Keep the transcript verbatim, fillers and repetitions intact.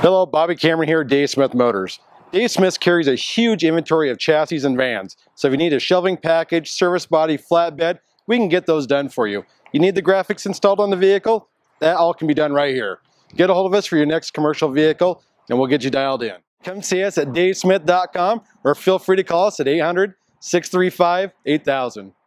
Hello, Bobby Cameron here at Dave Smith Motors. Dave Smith carries a huge inventory of chassis and vans. So if you need a shelving package, service body, flatbed, we can get those done for you. You need the graphics installed on the vehicle? That all can be done right here. Get a hold of us for your next commercial vehicle and we'll get you dialed in. Come see us at dave smith dot com or feel free to call us at eight hundred, six three five, eight thousand.